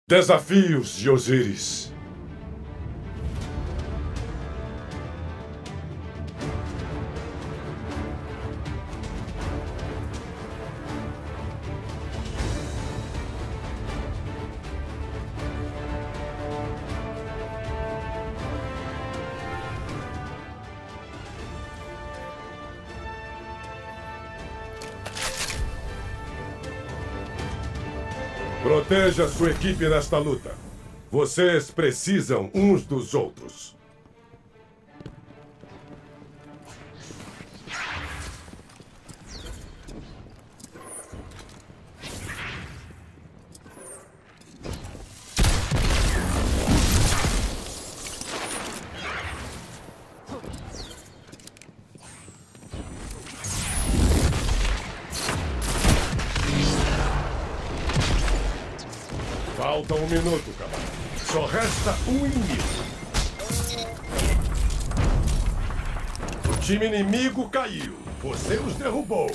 Desafios de Osíris. Proteja sua equipe nesta luta. Vocês precisam uns dos outros. Falta um minuto, camarada. Só resta um inimigo. O time inimigo caiu. Você os derrubou.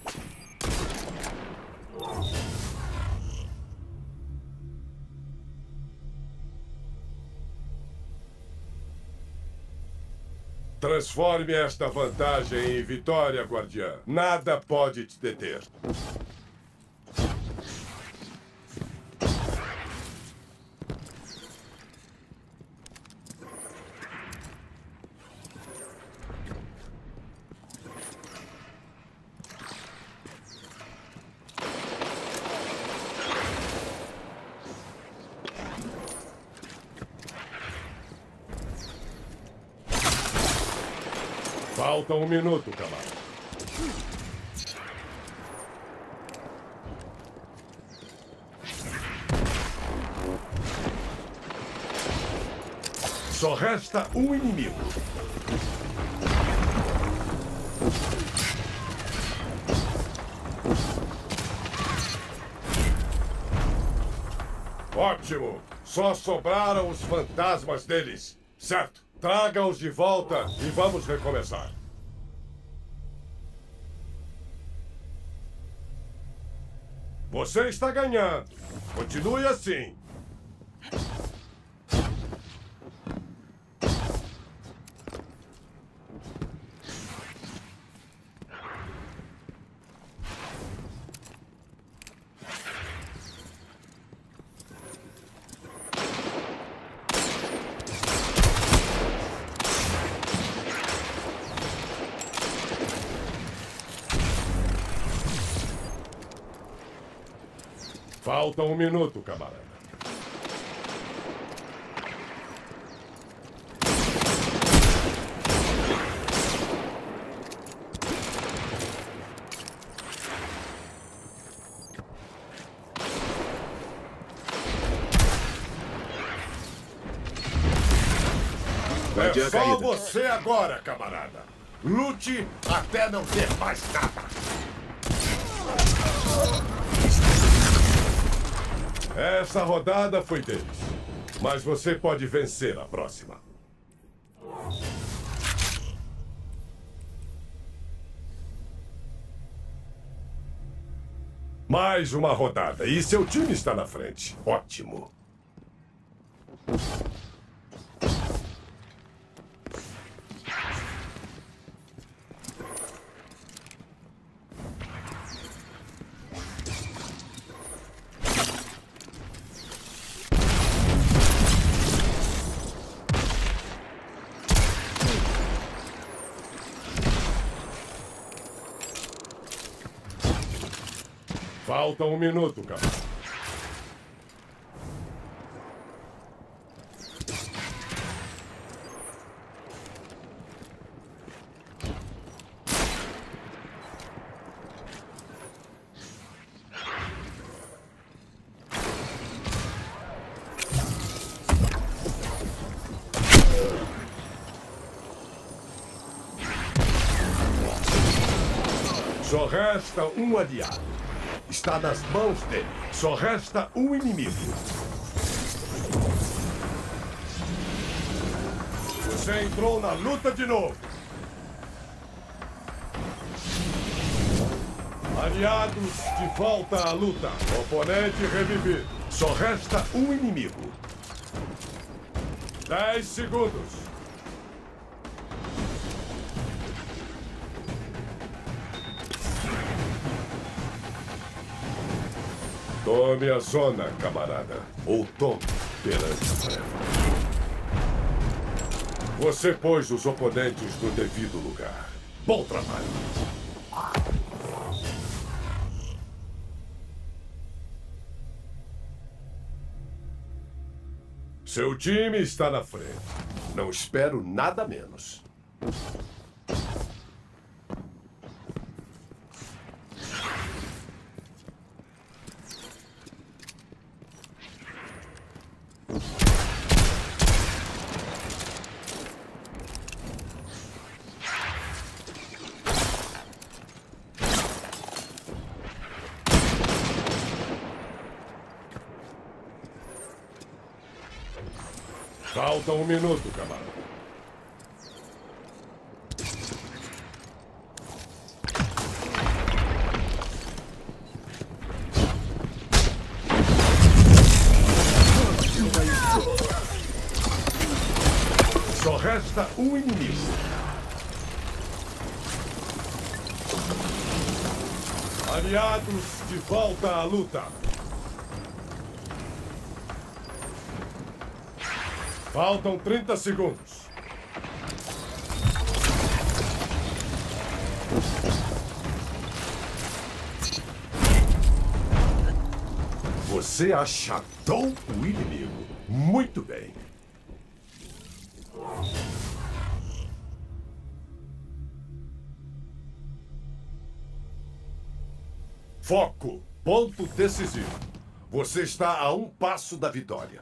Transforme esta vantagem em vitória, guardiã. Nada pode te deter. Falta um minuto, camarada. Só resta um inimigo. Ótimo! Só sobraram os fantasmas deles. Certo. Traga-os de volta e vamos recomeçar. Você está ganhando. Continue assim. Falta um minuto, camarada. É só você agora, camarada. Lute até não ter mais nada. Essa rodada foi deles. Mas você pode vencer a próxima. Mais uma rodada. E seu time está na frente. Ótimo. Falta um minuto, camarada. Só resta um aliado. Está nas mãos dele. Só resta um inimigo. Você entrou na luta de novo. Aliados de volta à luta. Oponente revivido. Só resta um inimigo. 10 segundos. Tome a zona, camarada. Ou tome perante a treva. Você pôs os oponentes no devido lugar. Bom trabalho. Seu time está na frente. Não espero nada menos. Falta um minuto, camarada. Só resta um inimigo. Aliados de volta à luta. Faltam 30 segundos. Você achatou o inimigo. Muito bem. Foco. Ponto decisivo. Você está a um passo da vitória.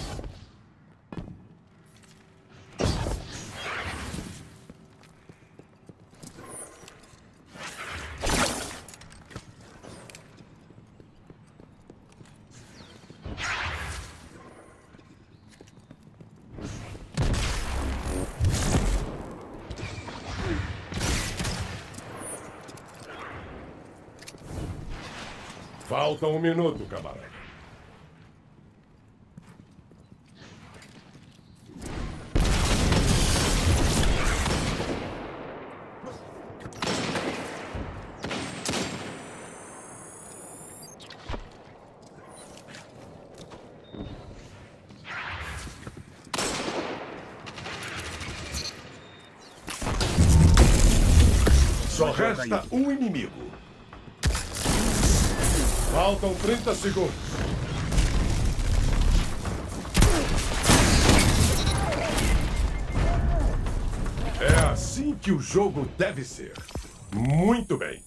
Falta um minuto, camarada. Só resta um inimigo. Faltam 30 segundos. É assim que o jogo deve ser. Muito bem.